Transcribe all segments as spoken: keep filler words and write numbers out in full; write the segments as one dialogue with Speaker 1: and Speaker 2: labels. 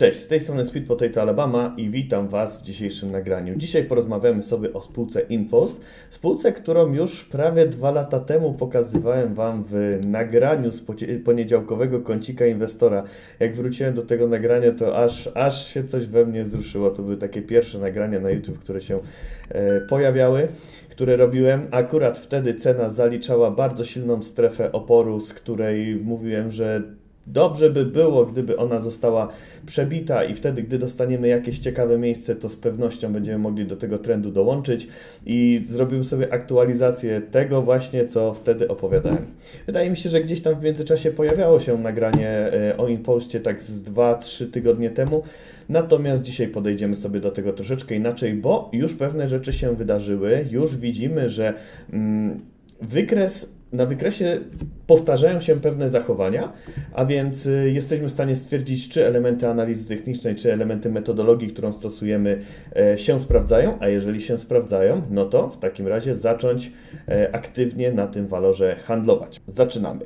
Speaker 1: Cześć, z tej strony Speed Potato Alabama i witam Was w dzisiejszym nagraniu. Dzisiaj porozmawiamy sobie o spółce InPost, spółce, którą już prawie dwa lata temu pokazywałem Wam w nagraniu z poniedziałkowego kącika inwestora. Jak wróciłem do tego nagrania, to aż, aż się coś we mnie wzruszyło. To były takie pierwsze nagrania na YouTube, które się e, pojawiały, które robiłem. Akurat wtedy cena zaliczała bardzo silną strefę oporu, z której mówiłem, że dobrze by było, gdyby ona została przebita i wtedy, gdy dostaniemy jakieś ciekawe miejsce, to z pewnością będziemy mogli do tego trendu dołączyć i zrobiłem sobie aktualizację tego właśnie, co wtedy opowiadałem. Wydaje mi się, że gdzieś tam w międzyczasie pojawiało się nagranie o InPostie tak z dwa trzy tygodnie temu, natomiast dzisiaj podejdziemy sobie do tego troszeczkę inaczej, bo już pewne rzeczy się wydarzyły, już widzimy, że mm, wykres Na wykresie powtarzają się pewne zachowania, a więc jesteśmy w stanie stwierdzić, czy elementy analizy technicznej, czy elementy metodologii, którą stosujemy, się sprawdzają, a jeżeli się sprawdzają, no to w takim razie zacząć aktywnie na tym walorze handlować. Zaczynamy.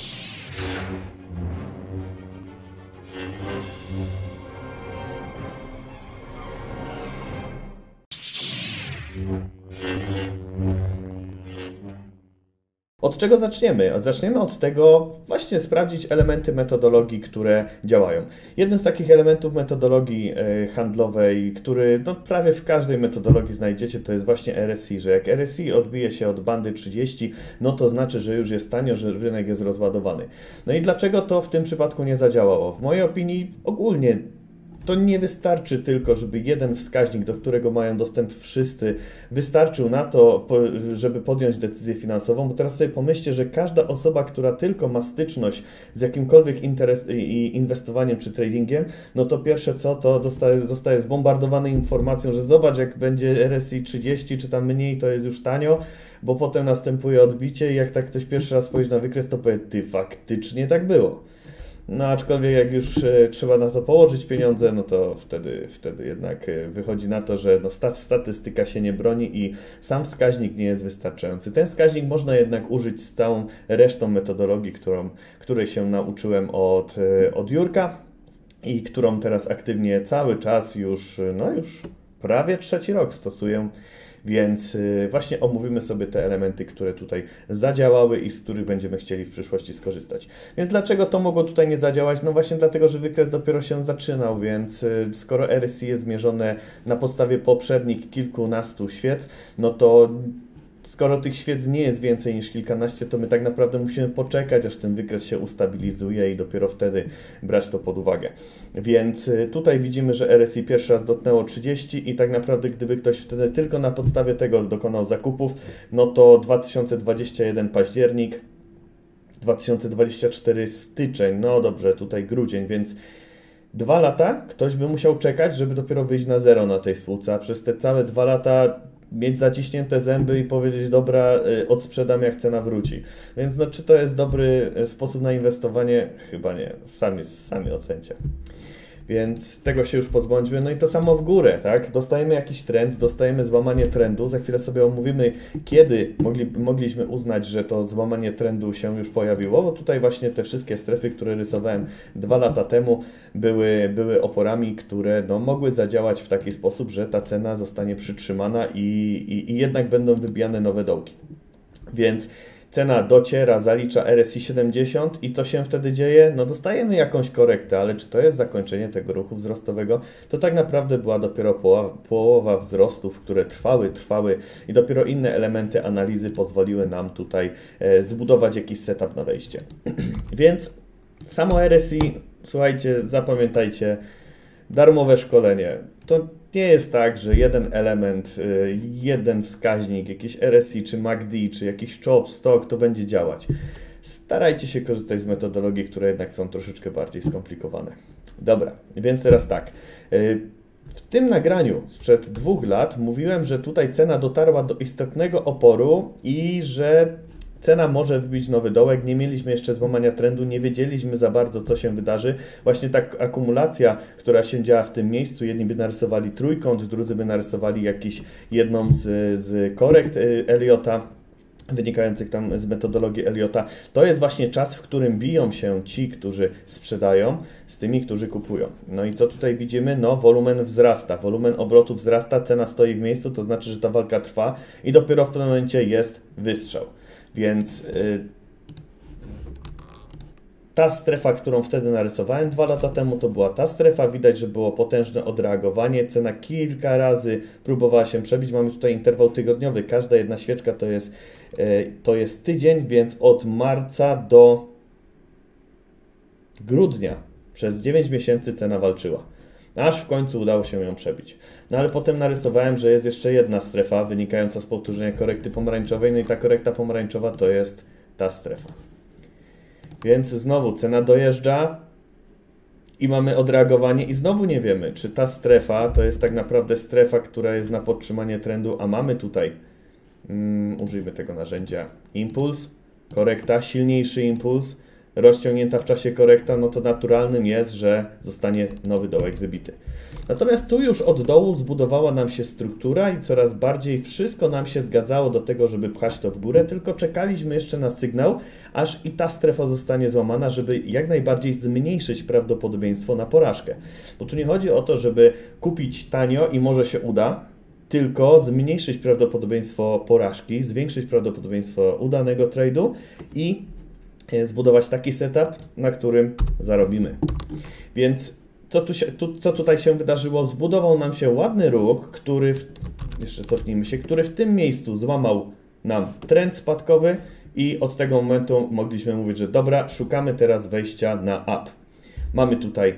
Speaker 1: Od czego zaczniemy? Zaczniemy od tego właśnie sprawdzić elementy metodologii, które działają. Jeden z takich elementów metodologii handlowej, który no, prawie w każdej metodologii znajdziecie, to jest właśnie R S I, że jak R S I odbije się od bandy trzydzieści, no to znaczy, że już jest tanio, że rynek jest rozładowany. No i dlaczego to w tym przypadku nie zadziałało? W mojej opinii ogólnie to nie wystarczy tylko, żeby jeden wskaźnik, do którego mają dostęp wszyscy, wystarczył na to, żeby podjąć decyzję finansową, bo teraz sobie pomyślcie, że każda osoba, która tylko ma styczność z jakimkolwiek interes i inwestowaniem czy tradingiem, no to pierwsze co, to dostaje, zostaje zbombardowany informacją, że zobacz, jak będzie R S I trzydzieści czy tam mniej, to jest już tanio, bo potem następuje odbicie i jak tak ktoś pierwszy raz spojrzy na wykres, to powie, ty, faktycznie tak było. No aczkolwiek jak już e, trzeba na to położyć pieniądze, no to wtedy, wtedy jednak e, wychodzi na to, że no, stat, statystyka się nie broni i sam wskaźnik nie jest wystarczający. Ten wskaźnik można jednak użyć z całą resztą metodologii, którą, której się nauczyłem od, e, od Jurka i którą teraz aktywnie cały czas już, no już prawie trzeci rok stosuję. Więc właśnie omówimy sobie te elementy, które tutaj zadziałały i z których będziemy chcieli w przyszłości skorzystać. Więc dlaczego to mogło tutaj nie zadziałać? No właśnie dlatego, że wykres dopiero się zaczynał, więc skoro R S I jest mierzone na podstawie poprzednich kilkunastu świec, no to skoro tych świec nie jest więcej niż kilkanaście, to my tak naprawdę musimy poczekać, aż ten wykres się ustabilizuje i dopiero wtedy brać to pod uwagę. Więc tutaj widzimy, że R S I pierwszy raz dotknęło trzydzieści i tak naprawdę gdyby ktoś wtedy tylko na podstawie tego dokonał zakupów, no to dwa tysiące dwudziesty pierwszy październik, dwa tysiące dwudziesty czwarty styczeń, no dobrze, tutaj grudzień, więc dwa lata ktoś by musiał czekać, żeby dopiero wyjść na zero na tej spółce, a przez te całe dwa lata mieć zaciśnięte zęby i powiedzieć, dobra, odsprzedam jak cena wróci. Więc no, czy to jest dobry sposób na inwestowanie? Chyba nie. Sami, sami ocencie. Więc tego się już pozbądźmy. No i to samo w górę, tak? Dostajemy jakiś trend, dostajemy złamanie trendu. Za chwilę sobie omówimy, kiedy mogli, mogliśmy uznać, że to złamanie trendu się już pojawiło, bo tutaj właśnie te wszystkie strefy, które rysowałem dwa lata temu, były, były oporami, które no, mogły zadziałać w taki sposób, że ta cena zostanie przytrzymana i, i, i jednak będą wybijane nowe dołki. Więc cena dociera, zalicza R S I siedemdziesiąt i co się wtedy dzieje? No dostajemy jakąś korektę, ale czy to jest zakończenie tego ruchu wzrostowego? To tak naprawdę była dopiero połowa, połowa wzrostów, które trwały, trwały i dopiero inne elementy analizy pozwoliły nam tutaj e, zbudować jakiś setup na wejście. Więc samo R S I, słuchajcie, zapamiętajcie, darmowe szkolenie. To nie jest tak, że jeden element, jeden wskaźnik, jakiś R S I, czy M A C D, czy jakiś chop, stock, to będzie działać. Starajcie się korzystać z metodologii, które jednak są troszeczkę bardziej skomplikowane. Dobra, więc teraz tak. W tym nagraniu sprzed dwóch lat mówiłem, że tutaj cena dotarła do istotnego oporu i że cena może wbić nowy dołek, nie mieliśmy jeszcze złamania trendu, nie wiedzieliśmy za bardzo, co się wydarzy. Właśnie ta akumulacja, która się działa w tym miejscu, jedni by narysowali trójkąt, drudzy by narysowali jakiś, jedną z, z korekt Elliota. wynikających tam z metodologii Elliotta, to jest właśnie czas, w którym biją się ci, którzy sprzedają, z tymi, którzy kupują. No i co tutaj widzimy? No, wolumen wzrasta, wolumen obrotów wzrasta, cena stoi w miejscu, to znaczy, że ta walka trwa i dopiero w tym momencie jest wystrzał. Więc yy, ta strefa, którą wtedy narysowałem dwa lata temu, to była ta strefa. Widać, że było potężne odreagowanie. Cena kilka razy próbowała się przebić. Mamy tutaj interwał tygodniowy. Każda jedna świeczka to jest, to jest tydzień, więc od marca do grudnia przez dziewięć miesięcy cena walczyła. Aż w końcu udało się ją przebić. No ale potem narysowałem, że jest jeszcze jedna strefa wynikająca z powtórzenia korekty pomarańczowej. No i ta korekta pomarańczowa to jest ta strefa. Więc znowu cena dojeżdża i mamy odreagowanie i znowu nie wiemy, czy ta strefa to jest tak naprawdę strefa, która jest na podtrzymanie trendu, a mamy tutaj, um, użyjmy tego narzędzia, impuls, korekta, silniejszy impuls, rozciągnięta w czasie korekta, no to naturalnym jest, że zostanie nowy dołek wybity. Natomiast tu już od dołu zbudowała nam się struktura i coraz bardziej wszystko nam się zgadzało do tego, żeby pchać to w górę, tylko czekaliśmy jeszcze na sygnał, aż i ta strefa zostanie złamana, żeby jak najbardziej zmniejszyć prawdopodobieństwo na porażkę. Bo tu nie chodzi o to, żeby kupić tanio i może się uda, tylko zmniejszyć prawdopodobieństwo porażki, zwiększyć prawdopodobieństwo udanego trade'u i zbudować taki setup, na którym zarobimy. Więc co, tu się, tu, co tutaj się wydarzyło? Zbudował nam się ładny ruch, który, w, jeszcze cofnijmy się, który w tym miejscu złamał nam trend spadkowy i od tego momentu mogliśmy mówić, że dobra, szukamy teraz wejścia na up. Mamy tutaj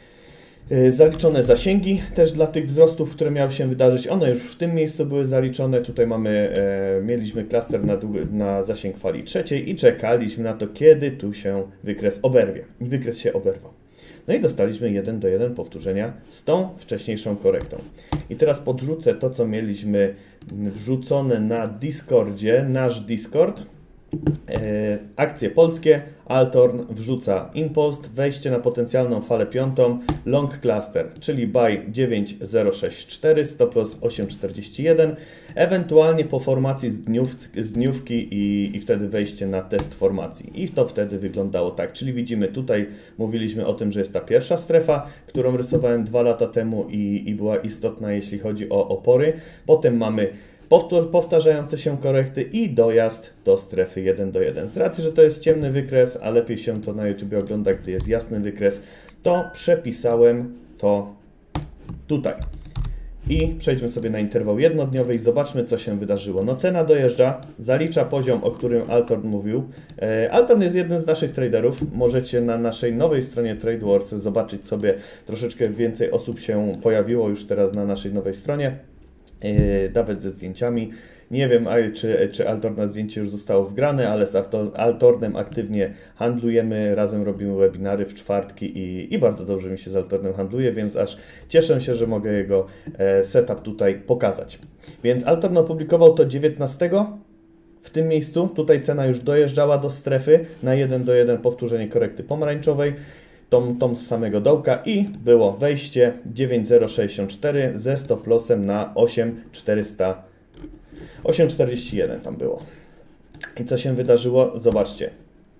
Speaker 1: zaliczone zasięgi też dla tych wzrostów, które miały się wydarzyć. One już w tym miejscu były zaliczone. Tutaj mamy, e, mieliśmy klaster na, na zasięg fali trzeciej i czekaliśmy na to, kiedy tu się wykres oberwie. I wykres się oberwał. No i dostaliśmy jeden do jeden powtórzenia z tą wcześniejszą korektą. I teraz podrzucę to, co mieliśmy wrzucone na Discordzie, nasz Discord. E, akcje polskie, Altorn wrzuca impost, wejście na potencjalną falę piątą, long cluster, czyli buy dziewięć zero sześć cztery, stop loss osiem czterdzieści jeden, ewentualnie po formacji z, dniów, z dniówki i, i wtedy wejście na test formacji. I to wtedy wyglądało tak, czyli widzimy tutaj, mówiliśmy o tym, że jest ta pierwsza strefa, którą rysowałem dwa lata temu i, i była istotna, jeśli chodzi o opory. Potem mamy powtarzające się korekty i dojazd do strefy jeden do jeden. Z racji, że to jest ciemny wykres, a lepiej się to na YouTube ogląda, gdy jest jasny wykres, to przepisałem to tutaj. I przejdźmy sobie na interwał jednodniowy i zobaczmy, co się wydarzyło. No cena dojeżdża, zalicza poziom, o którym Altorn mówił. E, Altorn jest jednym z naszych traderów. Możecie na naszej nowej stronie TradeWars zobaczyć sobie, troszeczkę więcej osób się pojawiło już teraz na naszej nowej stronie. Nawet ze zdjęciami. Nie wiem, czy, czy Altorn na zdjęcie już zostało wgrane, ale z Altornem aktywnie handlujemy, razem robimy webinary w czwartki i, i bardzo dobrze mi się z Altornem handluje, więc aż cieszę się, że mogę jego setup tutaj pokazać. Więc Altorn opublikował to dziewiętnastego w tym miejscu. Tutaj cena już dojeżdżała do strefy na jeden do jeden powtórzenie korekty pomarańczowej. Tą, tą z samego dołka i było wejście dziewięć zero sześćdziesiąt cztery ze stop lossem na osiem czterysta, osiem czterdzieści jeden tam było. I co się wydarzyło? Zobaczcie.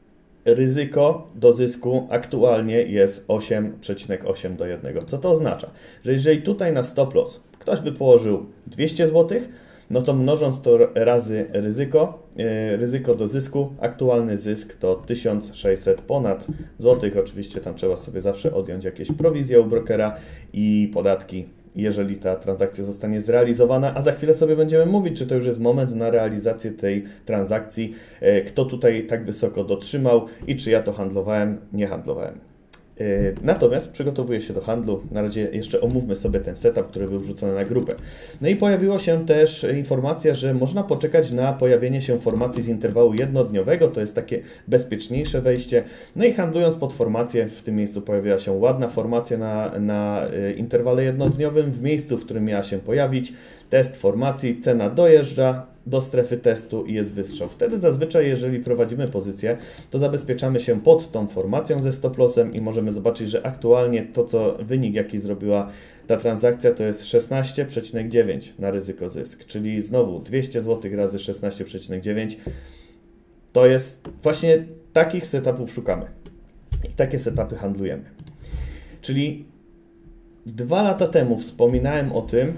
Speaker 1: Ryzyko do zysku aktualnie jest osiem przecinek osiem do jednego. Co to oznacza? Że jeżeli tutaj na stop loss ktoś by położył dwieście złotych, no to mnożąc to razy ryzyko, yy, ryzyko do zysku, aktualny zysk to tysiąc sześćset ponad złotych. Oczywiście tam trzeba sobie zawsze odjąć jakieś prowizje u brokera i podatki, jeżeli ta transakcja zostanie zrealizowana, a za chwilę sobie będziemy mówić, czy to już jest moment na realizację tej transakcji, yy, kto tutaj tak wysoko dotrzymał i czy ja to handlowałem, nie handlowałem. Natomiast przygotowuję się do handlu. Na razie jeszcze omówmy sobie ten setup, który był wrzucony na grupę. No i pojawiła się też informacja, że można poczekać na pojawienie się formacji z interwału jednodniowego. To jest takie bezpieczniejsze wejście. No i handlując pod formację, w tym miejscu pojawiła się ładna formacja na, na interwale jednodniowym. W miejscu, w którym miała się pojawić test formacji, cena dojeżdża do strefy testu i jest wystrzał. Wtedy zazwyczaj, jeżeli prowadzimy pozycję, to zabezpieczamy się pod tą formacją ze stop lossem i możemy zobaczyć, że aktualnie to, co wynik, jaki zrobiła ta transakcja, to jest szesnaście przecinek dziewięć na ryzyko zysk, czyli znowu dwieście złotych razy szesnaście przecinek dziewięć. To jest właśnie takich setupów szukamy i takie setupy handlujemy. Czyli dwa lata temu wspominałem o tym,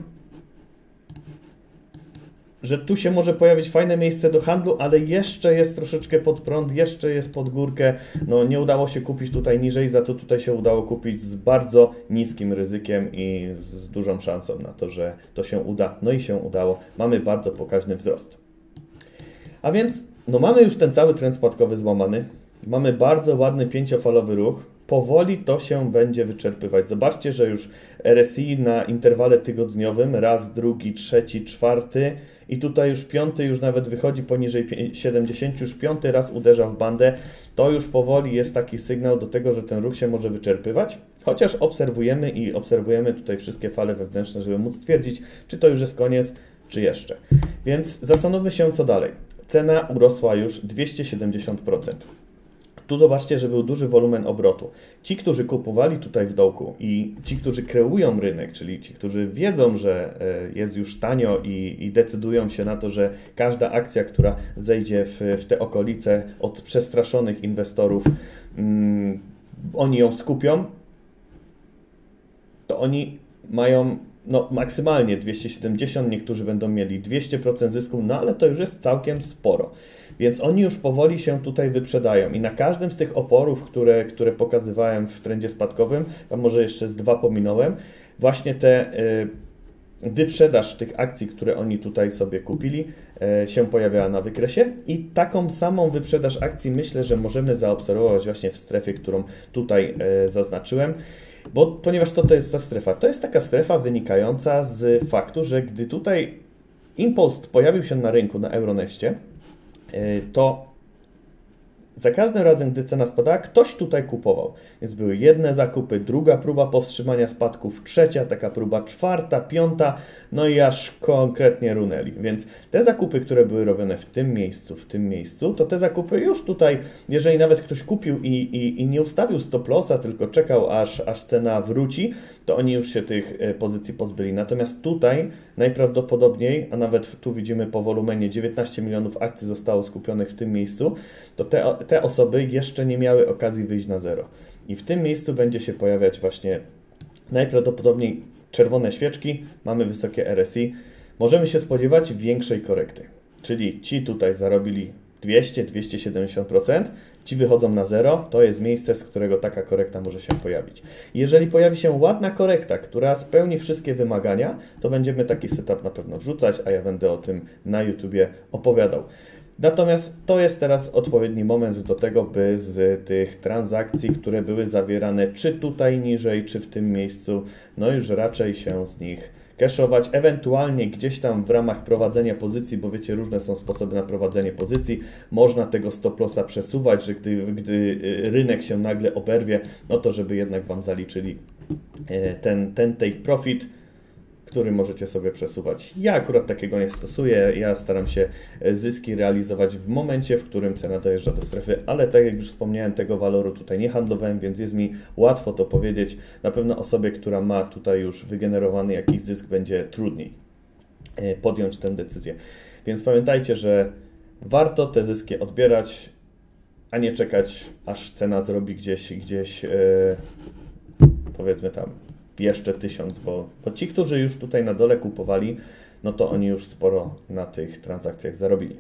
Speaker 1: że tu się może pojawić fajne miejsce do handlu, ale jeszcze jest troszeczkę pod prąd, jeszcze jest pod górkę. No nie udało się kupić tutaj niżej, za to tutaj się udało kupić z bardzo niskim ryzykiem i z dużą szansą na to, że to się uda. No i się udało. Mamy bardzo pokaźny wzrost. A więc no mamy już ten cały trend spadkowy złamany. Mamy bardzo ładny pięciofalowy ruch. Powoli to się będzie wyczerpywać. Zobaczcie, że już R S I na interwale tygodniowym, raz, drugi, trzeci, czwarty i tutaj już piąty już nawet wychodzi poniżej siedemdziesiąt, już piąty raz uderza w bandę. To już powoli jest taki sygnał do tego, że ten ruch się może wyczerpywać, chociaż obserwujemy i obserwujemy tutaj wszystkie fale wewnętrzne, żeby móc stwierdzić, czy to już jest koniec, czy jeszcze. Więc zastanówmy się, co dalej. Cena urosła już dwieście siedemdziesiąt procent. Tu zobaczcie, że był duży wolumen obrotu. Ci, którzy kupowali tutaj w dołku i ci, którzy kreują rynek, czyli ci, którzy wiedzą, że jest już tanio i, i decydują się na to, że każda akcja, która zejdzie w, w te okolice od przestraszonych inwestorów, um, oni ją skupią, to oni mają no, maksymalnie dwieście siedemdziesiąt, niektórzy będą mieli dwieście procent zysku, no ale to już jest całkiem sporo. Więc oni już powoli się tutaj wyprzedają i na każdym z tych oporów, które, które pokazywałem w trendzie spadkowym, a może jeszcze z dwa pominąłem, właśnie te y, wyprzedaż tych akcji, które oni tutaj sobie kupili, y, się pojawiała na wykresie i taką samą wyprzedaż akcji myślę, że możemy zaobserwować właśnie w strefie, którą tutaj y, zaznaczyłem. Bo, ponieważ to, to jest ta strefa. To jest taka strefa wynikająca z faktu, że gdy tutaj impuls pojawił się na rynku, na Euronextie, to za każdym razem, gdy cena spadała, ktoś tutaj kupował. Więc były jedne zakupy, druga próba powstrzymania spadków, trzecia taka próba, czwarta, piąta, no i aż konkretnie runęli. Więc te zakupy, które były robione w tym miejscu, w tym miejscu, to te zakupy już tutaj, jeżeli nawet ktoś kupił i, i, i nie ustawił stop lossa, tylko czekał aż, aż cena wróci, to oni już się tych pozycji pozbyli. Natomiast tutaj najprawdopodobniej, a nawet tu widzimy po wolumenie dziewiętnaście milionów akcji zostało skupionych w tym miejscu, to te, te osoby jeszcze nie miały okazji wyjść na zero. I w tym miejscu będzie się pojawiać właśnie najprawdopodobniej czerwone świeczki, mamy wysokie R S I. Możemy się spodziewać większej korekty. Czyli ci tutaj zarobili dwieście do dwieście siedemdziesiąt procent, ci wychodzą na zero, to jest miejsce, z którego taka korekta może się pojawić. Jeżeli pojawi się ładna korekta, która spełni wszystkie wymagania, to będziemy taki setup na pewno wrzucać, a ja będę o tym na YouTubie opowiadał. Natomiast to jest teraz odpowiedni moment do tego, by z tych transakcji, które były zawierane czy tutaj niżej, czy w tym miejscu, no już raczej się z nich cashować, ewentualnie gdzieś tam w ramach prowadzenia pozycji, bo wiecie, różne są sposoby na prowadzenie pozycji, można tego stop lossa przesuwać, że gdy, gdy rynek się nagle oberwie, no to żeby jednak Wam zaliczyli ten, ten take profit, który możecie sobie przesuwać. Ja akurat takiego nie stosuję, ja staram się zyski realizować w momencie, w którym cena dojeżdża do strefy, ale tak jak już wspomniałem, tego waloru tutaj nie handlowałem, więc jest mi łatwo to powiedzieć. Na pewno osobie, która ma tutaj już wygenerowany jakiś zysk, będzie trudniej podjąć tę decyzję. Więc pamiętajcie, że warto te zyski odbierać, a nie czekać, aż cena zrobi gdzieś, gdzieś yy, powiedzmy tam jeszcze tysiąc, bo, bo ci, którzy już tutaj na dole kupowali, no to oni już sporo na tych transakcjach zarobili.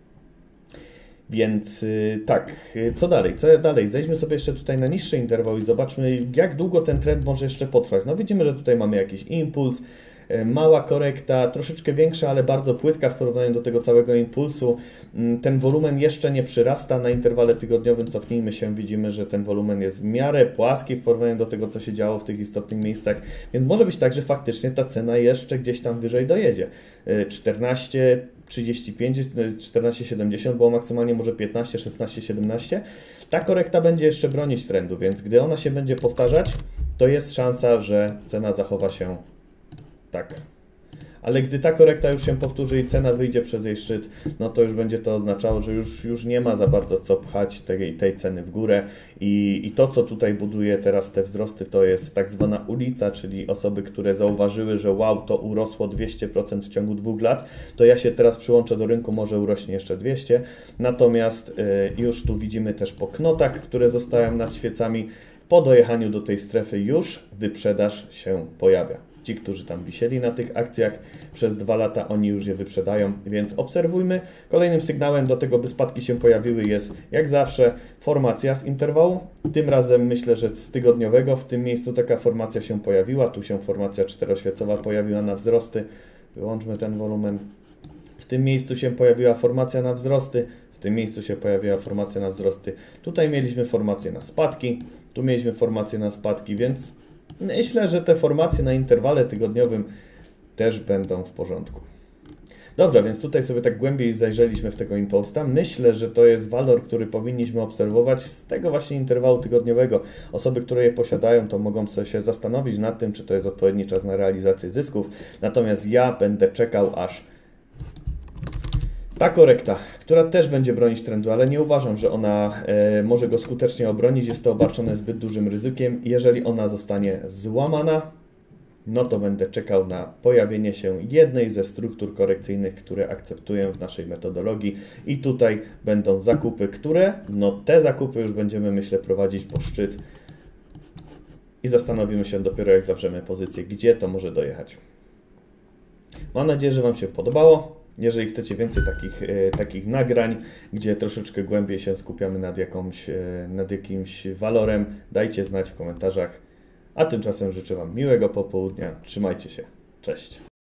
Speaker 1: Więc yy, tak, co dalej? Co dalej? Zejdźmy sobie jeszcze tutaj na niższy interwał i zobaczmy, jak długo ten trend może jeszcze potrwać. No widzimy, że tutaj mamy jakiś impuls, yy, mała korekta, troszeczkę większa, ale bardzo płytka w porównaniu do tego całego impulsu. Yy, ten wolumen jeszcze nie przyrasta na interwale tygodniowym. Cofnijmy się, widzimy, że ten wolumen jest w miarę płaski w porównaniu do tego, co się działo w tych istotnych miejscach. Więc może być tak, że faktycznie ta cena jeszcze gdzieś tam wyżej dojedzie. Yy, czternaście trzydzieści pięć, czternaście siedemdziesiąt, bo maksymalnie może piętnaście, szesnaście, siedemnaście. Ta korekta będzie jeszcze bronić trendu, więc gdy ona się będzie powtarzać, to jest szansa, że cena zachowa się tak. ale gdy ta korekta już się powtórzy i cena wyjdzie przez jej szczyt, no to już będzie to oznaczało, że już, już nie ma za bardzo co pchać tej, tej ceny w górę i, i to, co tutaj buduje teraz te wzrosty, to jest tak zwana ulica, czyli osoby, które zauważyły, że wow, to urosło dwieście procent w ciągu dwóch lat, to ja się teraz przyłączę do rynku, może urośnie jeszcze dwieście, natomiast y, już tu widzimy też po knotach, które zostają nad świecami, po dojechaniu do tej strefy już wyprzedaż się pojawia. Ci, którzy tam wisieli na tych akcjach przez dwa lata, oni już je wyprzedają, więc obserwujmy. Kolejnym sygnałem do tego, by spadki się pojawiły, jest jak zawsze formacja z interwału. Tym razem myślę, że z tygodniowego. W tym miejscu taka formacja się pojawiła. Tu się formacja czteroświecowa pojawiła na wzrosty. Wyłączmy ten wolumen. W tym miejscu się pojawiła formacja na wzrosty. W tym miejscu się pojawiła formacja na wzrosty. Tutaj mieliśmy formację na spadki. Tu mieliśmy formację na spadki, więc myślę, że te formacje na interwale tygodniowym też będą w porządku. Dobra, więc tutaj sobie tak głębiej zajrzeliśmy w tego imposta. Myślę, że to jest walor, który powinniśmy obserwować z tego właśnie interwału tygodniowego. Osoby, które je posiadają, to mogą sobie się zastanowić nad tym, czy to jest odpowiedni czas na realizację zysków. Natomiast ja będę czekał, aż ta korekta, która też będzie bronić trendu, ale nie uważam, że ona e, może go skutecznie obronić. Jest to obarczone zbyt dużym ryzykiem. Jeżeli ona zostanie złamana, no to będę czekał na pojawienie się jednej ze struktur korekcyjnych, które akceptuję w naszej metodologii i tutaj będą zakupy, które, no te zakupy już będziemy, myślę, prowadzić po szczyt i zastanowimy się dopiero, jak zawrzemy pozycję, gdzie to może dojechać. Mam nadzieję, że Wam się podobało. Jeżeli chcecie więcej takich, e, takich nagrań, gdzie troszeczkę głębiej się skupiamy nad, jakąś, e, nad jakimś walorem, dajcie znać w komentarzach. A tymczasem życzę Wam miłego popołudnia. Trzymajcie się. Cześć.